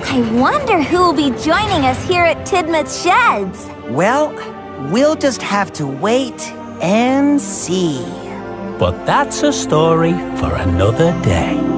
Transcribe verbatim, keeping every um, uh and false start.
I wonder who will be joining us here at Tidmouth Sheds. Well, we'll just have to wait and see. But that's a story for another day.